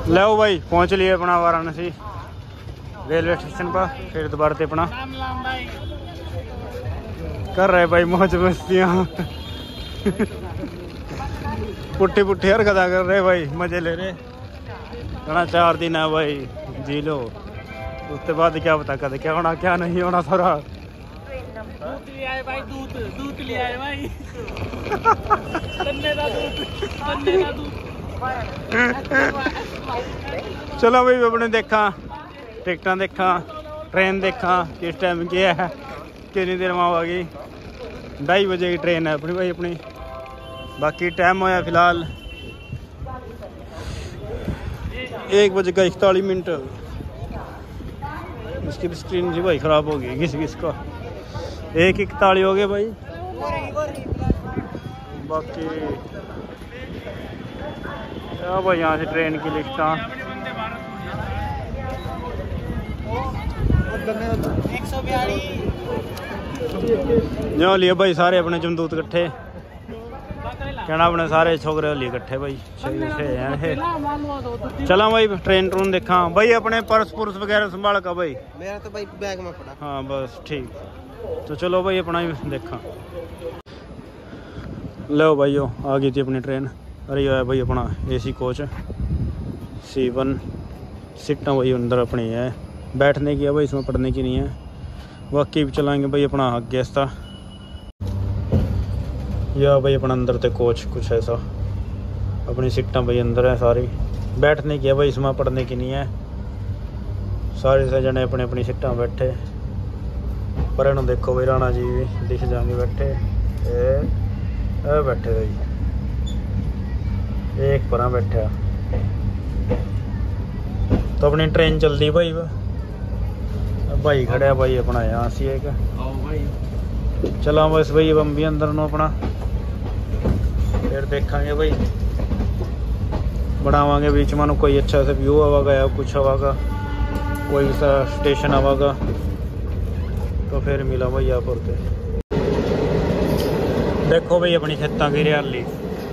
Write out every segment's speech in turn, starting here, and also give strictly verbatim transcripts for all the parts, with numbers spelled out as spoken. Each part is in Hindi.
लो भाई पहुंच लिए अपना वाराणसी रेलवे स्टेशन पर। फिर दोबारा से अपना कर रहे भाई मौज मस्तियाँ पुट्ठी पुट्ठी हरकत कर रहे भाई, मजे ले रहे। कहना चार दिन है भाई, जी लो। उसके बाद क्या पता कद क्या होना क्या नहीं होना। सारा दूध ले आए भाई, दूध दूध ले आए भाई तन्ने दा दूध, तन्ने दा दूध। चलो भाई अपने देखा टिकटा देखा, ट्रेन देखा किस टाइम की है, कितनी देर में आवागी। ढाई बजे की ट्रेन है अपनी भाई अपनी। बाकी टाइम होया फिलहाल एक बजे का इकतालीस मिनट। इसकी स्क्रीन जी भाई ख़राब हो गई किस किस का। एक इकतालीस हो गए भाई। बाकी क्या भाई यहाँ से ट्रेन की लिस्टा जो लिए भाई सारे अपने जमदूत इकट्ठे। कहना अपने सारे छोकरे लिए इकट्ठे भाई। चला भाई ट्रेन ट्रून देखा भाई। अपने पर्स पुर्स वगैरह संभाल का भाई। मेरा तो भाई बैग में पड़ा। हाँ बस ठीक। तो चलो भाई अपना ही देखा। लो भाइयों आ गई थी अपनी ट्रेन। अरे है भाई अपना एसी कोच सी वन सीटा भाई अंदर अपनी है। बैठने की है भाई, इसमें पढ़ने की नहीं है। बाकी भी चलाएंगे भाई अपना आगे था या भाई अपना अंदर थे कोच कुछ ऐसा। अपनी सीटा भाई अंदर है सारी, बैठने की है भाई, इसमें पढ़ने की नहीं है। सारे से जने अपनी अपनी सीटा बैठे। पर इन्हों देखो भाई राणा जी भी दिख जाएंगे बैठे। ए, ए बैठे भाई एक पर बैठा। तो अपनी ट्रेन चलती भाई। भाई खड़ा है भाई अपना यहाँ सी एक। चला बस भाई हम भी अंदर नो अपना फिर देखेंगे भाई। बढ़ावांगे बीच में कोई अच्छा सा व्यू आवागा या कुछ आवागा, कोई सा स्टेशन आवागा तो फिर मिला भाई यहाँ पर। देखो भाई अपनी खेतों की हरियाली।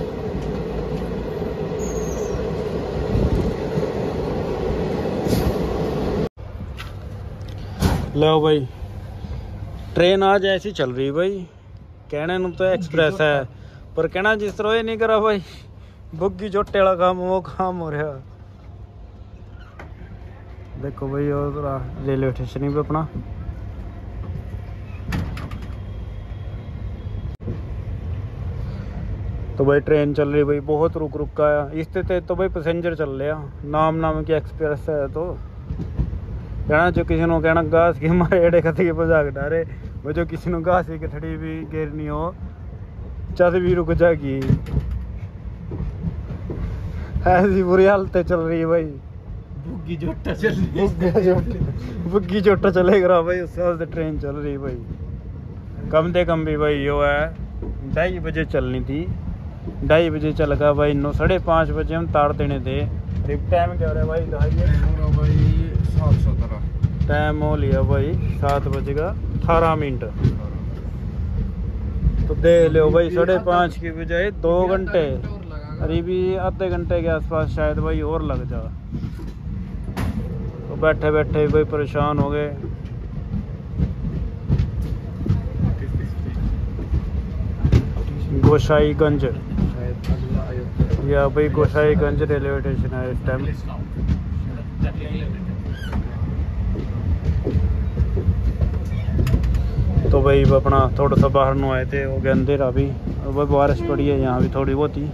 लो भाई ट्रेन आज ऐसी चल रही भाई। कहने ਨੂੰ तो एक्सप्रेस है पर कहना जिस तरह ये नहीं करा भाई। बुग्गी जोटे वाला काम वो काम हो रहा। देखो भाई और रेलवे स्टेशन ही पे अपना। तो भाई ट्रेन चल रही भाई, बहुत रुक रुक का आया। इससे तो भाई पैसेंजर चल रहे हैं। नाम नाम की एक्सप्रेस है। तो कहना जो किसी ने कहना घास के मारे एड़े खत के मजाक डारे वो जो किसी ने घास के थड़ी भी गिरनी हो चल भी रुक जाएगी। ऐसी बुरी हालत चल रही है भाई। बुग्गी जोटा चल रही है। बुग्गी जोटा चलेगा भाई, उससे वास्ते ट्रेन चल रही भाई। कम से कम भी भाई यो है ढाई बजे चलनी थी। ढाई बजे चल गया भाई। नौ साढ़े पाँच बजे हम तार देने थे। टाइम क्या हो रहा है भाई? भाई सात सत्रह टाइम हो लिया भाई सात बजे का अठारह मिनट। तो देख लो भाई साढ़े पाँच की बजाय दो घंटे अरे भी आधे घंटे के आसपास शायद भाई और लग जा। तो बैठे बैठे भाई परेशान हो गए। गोसाईगंज या भाई गोसाईगंज रेलवे स्टेशन है इस टाइम। तो भाई अपना थोड़ा सा बाहर नु आए थे, हो गया अंधेरा भी। और बारिश पड़ी है यहाँ भी थोड़ी बहुत ही।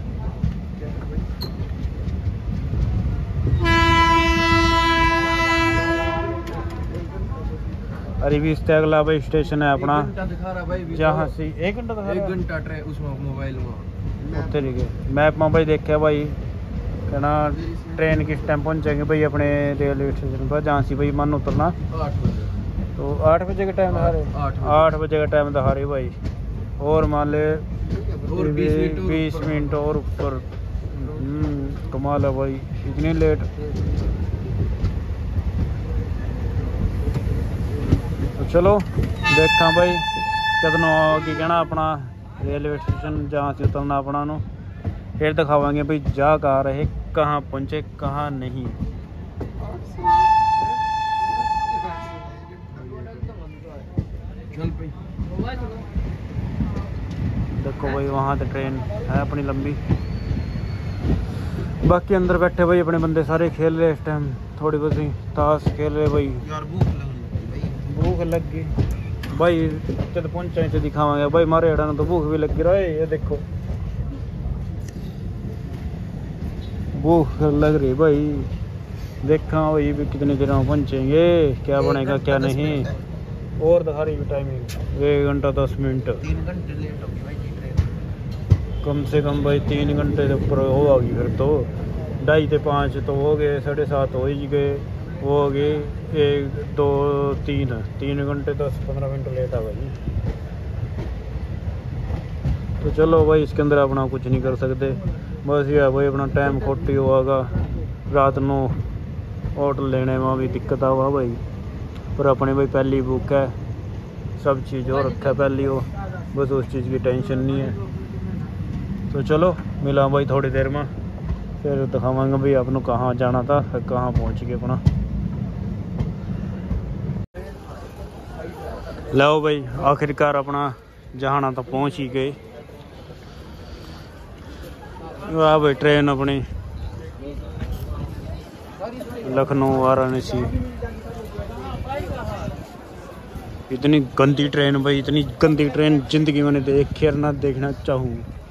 अरे भी इससे अगला भाई स्टेशन है अपना जहाँ से एक घंटा दिखा एक घंटा ट्रेन उसमें मोबाइल में तरीके मैप में भाई देखा भाई। कहना ट्रेन किस टाइम पहुँचेंगे भाई अपने रेलवे स्टेशन पर जहाँ से भाई मन उतरना। आठ बजे तो आठ बजे का टाइम दिखा रहे। आठ बजे का टाइम दिखा रहे भाई। और मान ले बीस मिनट और ऊपर। कमाल है भाई इतनी लेट। तो चलो देखा भाई कितना की कहना अपना रेलवे स्टेशन जहाँ से उतरना अपना नु। फिर दिखावांगे भाई जा कहाँ रहे कहाँ पहुँचे कहाँ नहीं। चल भाई देखो भाई वहाँ तो ट्रेन है अपनी लंबी। बाकी अंदर बैठे भाई अपने बंदे सारे खेल रहे इस टाइम, थोड़ी बहुत ही ताश खेल रहे भाई। यार भूख लग गई भूख लग गई भाई, जब पहुंचे तो दिखावांगे भाई। मारे अड़ा तो भूख भी लगी रहा है, ये देखो भूख लग रही भाई। देखा भाई भी कितनी देर में पहुंचेंगे, क्या बनेगा क्या नहीं। और दिखा रही टाइमिंग एक घंटा दस मिनट, तीन घंटे लेट हो गई भाई जी ट्रेन। कम से कम भाई तीन घंटे से ऊपर होगी फिर तो। ढाई से पाँच तो हो गए, साढ़े सात हो ही गए, वो हो गए एक दो तीन तीन घंटे दस पंद्रह मिनट लेट आ भाई। तो चलो भाई इसके अंदर अपना कुछ नहीं कर सकते, बस ये है भाई अपना टाइम खोटी होगा। रात को होटल लेने में भी दिक्कत आवा भाई, पर अपने भाई पहली बुक है, सब चीज़ हो रखा है पहली हो, बस उस चीज़ की टेंशन नहीं है। तो चलो मिला भाई थोड़ी देर में, फिर दिखावांगे भाई आपको कहाँ जाना था, फिर कहाँ पहुँच गए अपना। लो भाई आखिरकार अपना जहाना तो पहुँच ही गए। वाह भाई ट्रेन अपनी लखनऊ वाराणसी। इतनी गंदी ट्रेन भाई, इतनी गंदी ट्रेन जिंदगी मैंने देख कर ना देखना चाहूँ।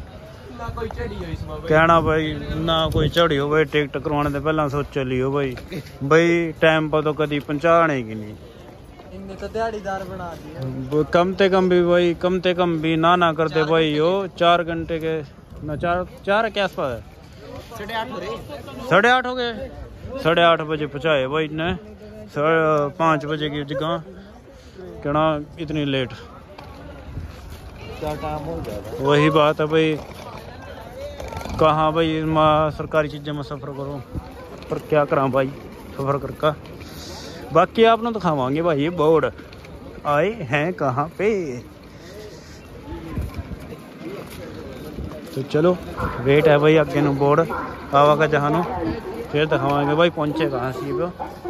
कहना भाई ना कोई चढ़ी हो भाई, टिकट करवाने से पहला सोच लियो भाई, भाई टाइम पर तो कभी पहुँचाने की नहीं। इनने तो दिहाड़ीदार बना दिया। कम से कम भी भाई, कम से कम भी ना ना करते भाई हो चार घंटे के ना, चार चार के आसपास है, साढ़े आठ हो रहे साढ़े आठ हो गए। साढ़े आठ बजे पहुँचाए भाई ने, साढ़े पाँच बजे की जगह कहना इतनी लेट। क्या टाइम हो गया। वही बात है भाई, कहाँ भाई माँ सरकारी चीज़ें में सफ़र करो, पर क्या करा भाई सफ़र करका। बाकी आपने तो खावांगे भाई, ये बोर्ड आए हैं कहाँ पे। तो चलो वेट है भाई आगे नु बोर्ड आवा का जहानो, फिर दिखावांगे भाई पहुँचे कहाँ सी वो।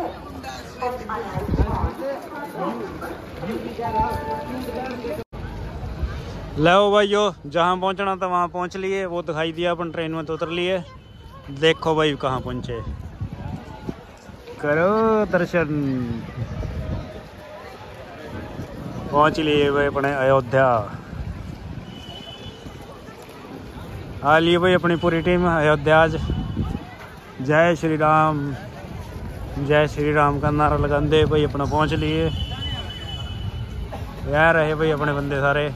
लो भाई यो जहाँ पहुँचना था वहाँ पहुँच लिए, वो दिखाई दिया अपन ट्रेन में तो उतर लिए। देखो भाई कहाँ पहुँचे, करो दर्शन। पहुँच लिए भाई अपने अयोध्या। आ लिए भाई अपनी पूरी टीम अयोध्या। आज जय श्री राम जय श्री राम का नारा लगाते भाई अपना पहुँच लिए। यार रहे भाई अपने बंदे सारे,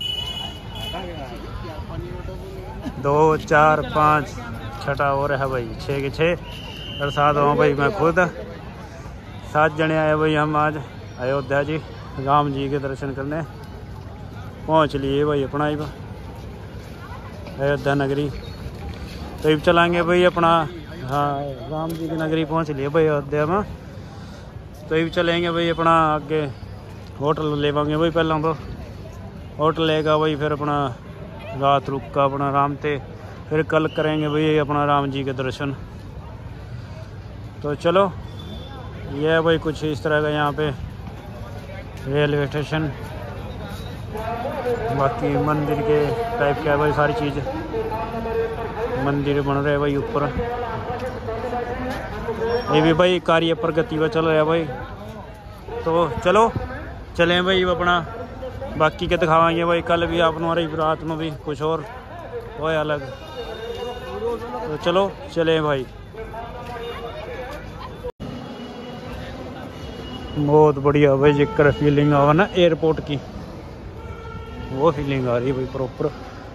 दो चार पाँच छठा और है भाई, छः के छः और सात हो भाई मैं खुद। सात जने आए भाई हम आज अयोध्या जी राम जी के दर्शन करने। पहुंच लिए भाई अपना ही अयोध्या नगरी। तो अब चलाएंगे भाई अपना, हाँ राम जी की नगरी पहुंच लिए भाई अयोध्या में। तो अब चलेंगे भाई अपना आगे होटल लेवांगे भाई। पहला तो होटल लेगा भाई, फिर अपना रात रुक का अपना आराम से, फिर कल करेंगे भाई अपना राम जी के दर्शन। तो चलो ये है भाई कुछ इस तरह का यहाँ पे रेलवे स्टेशन। बाकी मंदिर के टाइप का है भाई सारी चीज़, मंदिर बन रहे भाई ऊपर। ये भी भाई कार्य प्रगति पर चल रहा है भाई। तो चलो चलें भाई अपना, बाकी के दिखावाएंगे भाई कल भी आप हमारी रात में भी कुछ और हो अलग। तो चलो चलें भाई। बहुत बढ़िया भाई जिक्र फीलिंग आवा ना एयरपोर्ट की, वो फीलिंग आ रही है भाई प्रॉपर।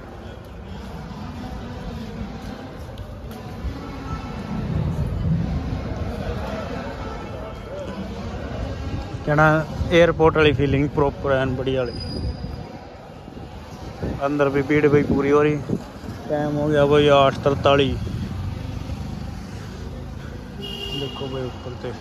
कहना एयरपोर्ट वाली फीलिंग प्रॉपर है, बढ़िया वाली। अंदर भी भीड़ भाई पूरी हो रही। टाइम हो गया भाई आठ तरतालीस। देखो भाई ऊपर से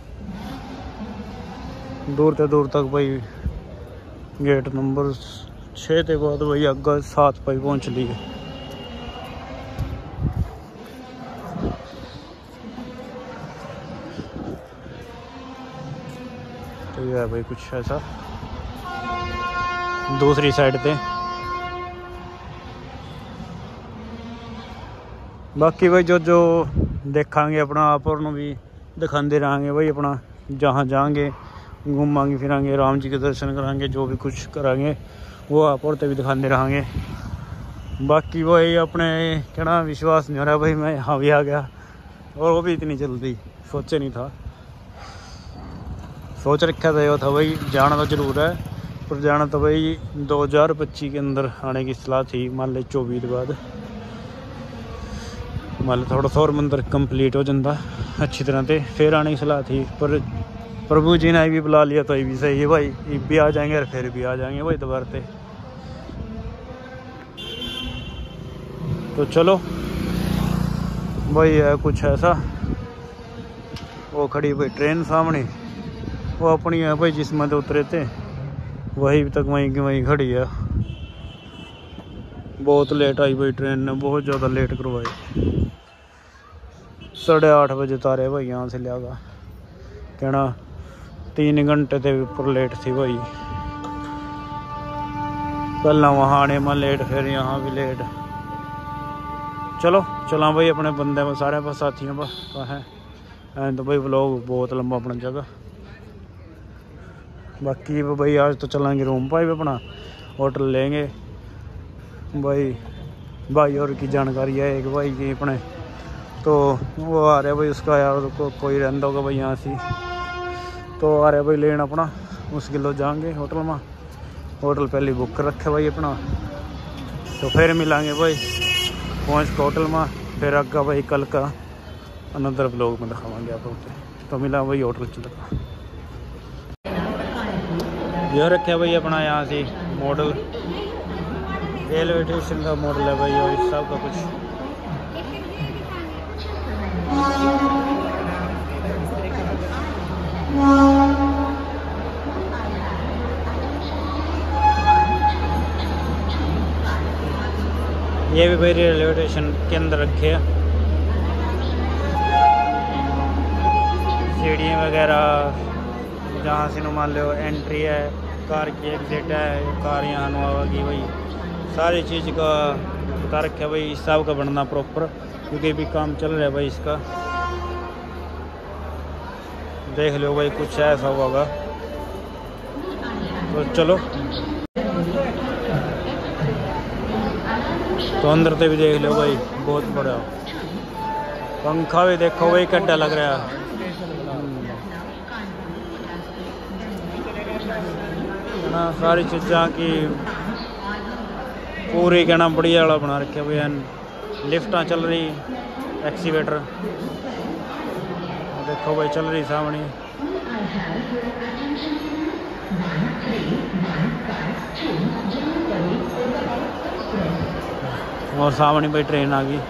दूर से दूर तक भाई गेट नंबर छे के बाद भाई अगर सात पाई पहुँच ली है। तो ये है भाई कुछ ऐसा दूसरी साइड पे। बाकी भाई जो जो देखांगे अपना आप और भी दिखाते रहेंगे भाई, अपना जहाँ जाएंगे घूमांगे फिरांगे, राम जी के दर्शन करांगे, जो भी कुछ करांगे वो आप और भी दिखाते रहेंगे। बाकी भाई अपने कहना विश्वास नहीं हो रहा भाई मैं यहाँ भी आ गया, और वो भी इतनी जल्दी, सोचे नहीं था। सोच रखा था ये था भाई जाना तो जरूर है, पर जाना तो भाई दो हज़ार पच्चीस के अंदर आने की सलाह थी, मान लो चौबीस के बाद मान लो थोड़ा सा और मंदिर कंप्लीट हो जाता अच्छी तरह से, फिर आने की सलाह थी। पर प्रभु जी ने भी बुला लिया तो ये भी सही है भाई, ये भी आ जाएंगे और फिर भी आ जाएंगे भाई दोबारा से। तो चलो भाई है कुछ ऐसा। वो खड़ी भाई ट्रेन सामने, वो अपनी है भाई जिसमें तो उतरे थे वही तक वहीं की वहीं खड़ी है। बहुत लेट आई भाई ट्रेन ने, बहुत ज़्यादा लेट करवाई। साढ़े आठ बजे तारे भाई यहाँ से लिया गा, कहना तीन घंटे के ऊपर लेट थी भाई। पहला वहाँ आने में लेट, फिर यहाँ भी लेट। चलो चला भाई अपने बंदे में सारे पास साथियों पर है तो भाई व्लॉग बहुत लंबा अपना जगह। बाकी भाई आज तो चलेंगे रूम पाई अपना, होटल लेंगे भाई। भाई और की जानकारी है एक भाई की अपने, तो वो आ रहा है भाई उसका यार को कोई रहता होगा भाई यहाँ से, तो आ रहा है भाई लेना अपना। उस किलो जाएंगे होटल में, होटल पहले बुक कर रखे भाई अपना, तो फिर मिलेंगे भाई पहुँच के होटल में। फिर आगे भाई कल का अनदर ब्लॉग में दिखावांगे आप लोग। तो मिला भाई होटल चल यह रखे भाई अपना यहाँ से मॉडल, रेलवे स्टेशन का मॉडल है भाई, और इस सब का कुछ ये भी भाई रेलवे स्टेशन के अंदर रखे है। सीढ़ियाँ वगैरह जहाँ से मान लो एंट्री है, कार की एग्जिट है, कार यहाँ आवेगी भाई, सारी चीज़ का बता रखा भाई, हिसाब का बनना प्रॉपर, क्योंकि भी काम चल रहा है भाई इसका। देख लो भाई कुछ ऐसा होगा। तो चलो तो अंदर से भी देख लो भाई, बहुत बड़ा पंखा भी देखो भाई कड्डा लग रहा है ना। सारी चीज़ां की पूरी कहना बढ़िया वाला बना रखे भाई। लिफ्टां चल रही, एक्सीवेटर देखो भाई चल रही सामने। और सामने भाई ट्रेन आ गई।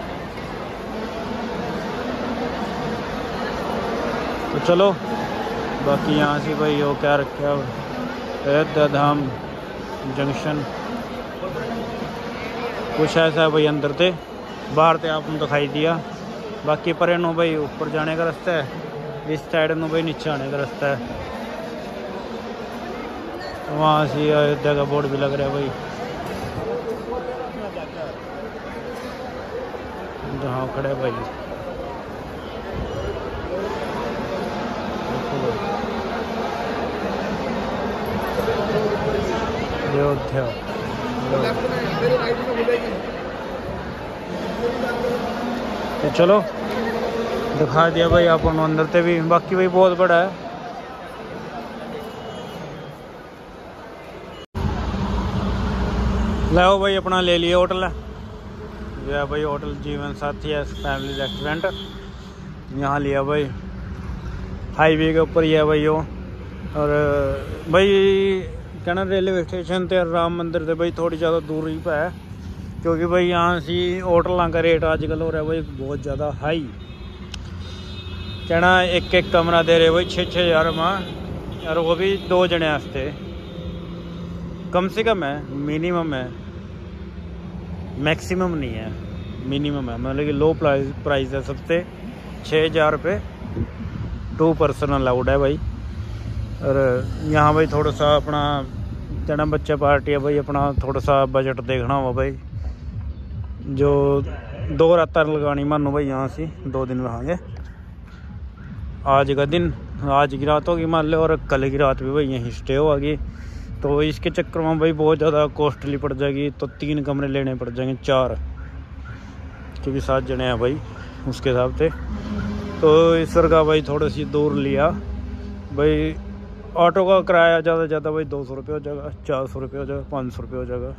तो चलो बाकी यहाँ से भाई वो क्या रखा अयोध्या धाम जंक्शन कुछ ऐसा है भाई। अंदर से बाहर से आपने दिखाई दिया, बाकी पर नो भाई ऊपर जाने का रास्ता है, इस साइड नो भाई नीचे आने का रास्ता है। वहाँ से अयोध्या का बोर्ड भी लग रहा है भाई, जहाँ खड़े भाई। अयोध्या तो चलो दिखा दिया भाई आप अंदर से भी। बाकी भाई बहुत बड़ा है। लो भाई अपना ले लिए होटल है, यह भाई होटल जीवन साथी है फैमिली रेस्टोरेंट। यहाँ लिया भाई हाईवे के ऊपर ही है भाई वो। और भाई कहना रेलवे स्टेशन से राम मंदिर से भाई थोड़ी ज़्यादा दूरी पे है, क्योंकि भाई यहाँ से होटलों का रेट आजकल हो रहा है भाई बहुत ज़्यादा हाई। कहना एक एक कमरा दे रहे भाई छः छः हज़ार में, और वो भी दो जने वास्ते। कम से कम है, मिनिमम है, मैक्सिमम नहीं है, मिनिमम है। मतलब कि लो प्राइस प्राइस है सबसे, छः हज़ार रुपये टू पर्सन अलाउड है भाई। और यहाँ भाई थोड़ा सा अपना जना बच्चा पार्टी है भाई, अपना थोड़ा सा बजट देखना हुआ भाई। जो दो रात लगानी मानो भाई, यहाँ से दो दिन रहांगे। आज का दिन, आज की रात होगी मान लो, और कल की रात भी भाई यहीं स्टे होगी। तो इसके चक्कर में भाई बहुत ज़्यादा कॉस्टली पड़ जाएगी। तो तीन कमरे लेने पड़ जाएंगे, चार, क्योंकि सात जने हैं भाई उसके हिसाब से। तो इस सर का भाई थोड़ी सी दूर लिया भाई। ऑटो का किराया ज़्यादा से ज़्यादा भाई दो सौ रुपये हो जाएगा, चार सौ रुपये हो जाएगा, पाँच सौ रुपये हो जाएगा।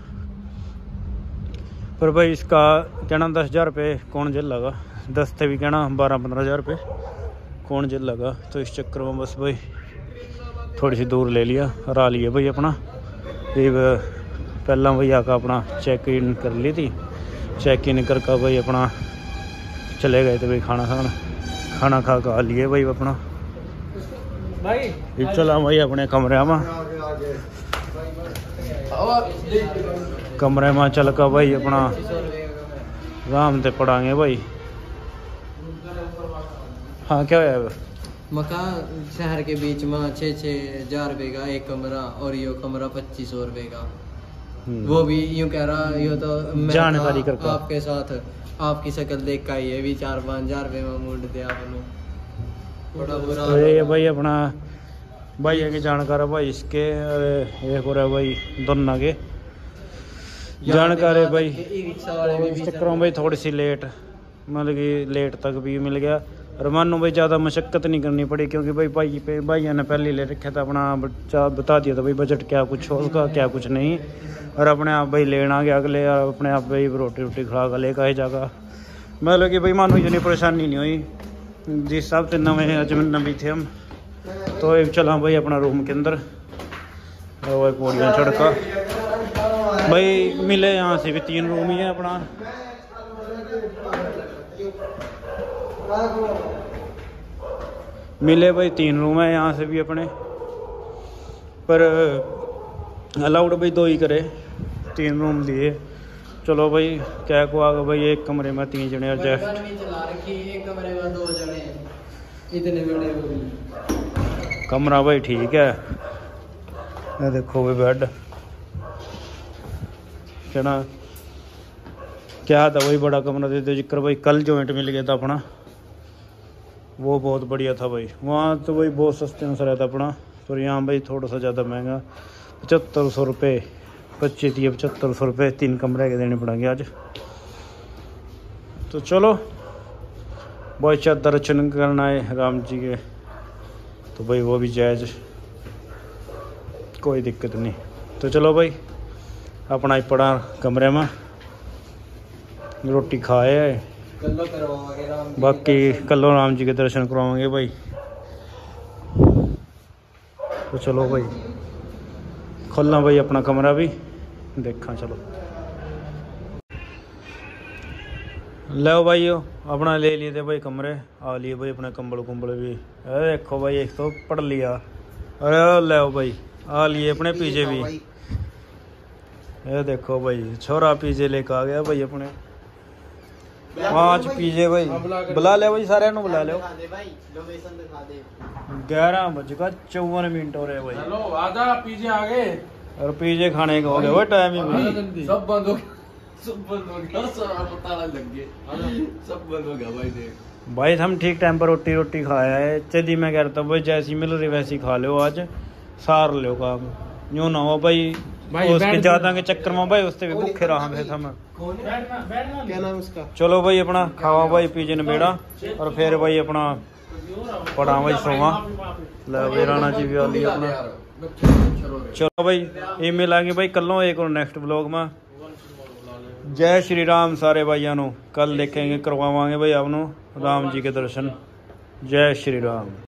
पर भाई इसका कहना दस हज़ार रुपये कौन जेल लगा, दस थे भी कहना बारह पंद्रह हज़ार रुपये कौन जेल लगा। तो इस चक्कर में बस भाई थोड़ी सी दूर ले लिया, हरा लिया भाई अपना। फिर पहला भाई आका अपना चेक इन कर ली थी, चेक इन करके भाई अपना चले गए थे भाई खाना खाना खाना खा खा लिए भाई अपना। भाई चला भाई अपने कमरे में, कमरे में चल का भाई अपना आराम से पढ़ाएंगे भाई। हाँ क्या है मकान शहर के बीच में छः छः हजार रुपये का एक कमरा, और यो कमरा पच्चीस सौ रुपये का। वो भी यूँ कह रहा, यो तो मैं जानकारी करके आपके साथ आपकी शक्ल देख का ही है भी चार पाँच हजार रुपये में मूड दिया आपने, बड़ा बुरा। तो ये भाई अपना भाई है कि जानकार है भाई इसके, एक और है भाई दोनों के जानकार है भाई। इस चक्कर में भाई थोड़ी सी लेट, मतलब कि लेट तक भी मिल गया। और मानो भाई ज़्यादा मशक्क़त नहीं करनी पड़ी, क्योंकि भाई भाई पे भाइयों ने पहले ले रखा था, अपना बच्चा बता दिया था भाई बजट क्या कुछ होगा क्या कुछ नहीं। और अपने आप भाई लेना गया अगले, अपने आप भाई रोटी रोटी खा कर ले कहे जागा। मतलब कि भाई मानो इतनी परेशानी नहीं हुई, जिस हिसाब से नवे अजमन नबी थे हम। तो एक चला भाई अपना रूम के अंदर, और पौड़ियाँ चढ़का भाई मिले। यहाँ से भी तीन रूम ही है अपना। मिले भाई तीन रूम है यहाँ से भी अपने, पर अलाउड भाई दो ही करे, तीन रूम लिए। चलो भाई क्या को आगे भाई एक कमरे में तीन जने एडजस्ट, एक कमरे में दो जने, इतने बड़े कमरा भाई ठीक है। ये देखो भाई बेड कहना क्या था भाई, बड़ा कमरा दे दो जिक्र भाई। कल जॉइंट मिल गया था अपना, वो बहुत बढ़िया था भाई। वहाँ तो भाई बहुत सस्ते में रहता अपना, पर यहाँ भाई थोड़ा सा ज़्यादा महंगा, पचहत्तर सौ रुपये पच्चीस दिए पचहत्तर सौ रुपये तीन कमरे के देने पड़ेंगे आज। तो चलो भाई चार दर्शन करना है राम जी के, तो भाई वो भी जायज़, कोई दिक्कत नहीं। तो चलो भाई अपना ही पड़ा कमरे में, रोटी खाए, बाकी कल राम जी के दर्शन करवाएंगे भाई। तो चलो भाई खोलना भाई अपना कमरा भी देखा। चलो लो भाई अपना ले लिए थे भाई कमरे, आ लिए भाई अपने कंबल कुंबल भी। अरे देखो भाई एक तो पढ़ लिया, अरे लो भाई आ लिए अपने पीजे भी। ये देखो भाई छोरा पीजे लेकर आ गया भाई अपने पांच पीजे भाई। बुला ले भाई सारे नु बुला लो। ग्यारह बज का चौवन मिनट हो रहे भाई। चलो आजा पीजे आ गए, और पीजे खाने का हो गया भाई टाइम ही। सब बंद हो गया, सब बंद हो गया, सब पता लग गया, सब बंद हो गया भाई। देख भाई हम ठीक टाइम पर रोटी रोटी खाया है। चली मैं कह रहा था भाई जैसी मिल रही वैसी खा लो, आज सार लो काम यूँ ना हो भाई, भाई उसके ज्यादा के चक्कर में भाई उससे भी भूखे रहा था मैं। क्या नाम उसका? चलो भाई अपना खावा भाई पीजे ने बेड़ा, और फिर भाई अपना पढ़ा भाई सोवा। ले राणा जी भी आ लिया अपना। चलो भाई ये मिलांगे भाई कल एक और नेक्स्ट ब्लॉग में। जय श्री राम सारे भाइयों नो, कल देखेंगे करवावांगे भाई आपनो राम जी के दर्शन। जय श्री राम।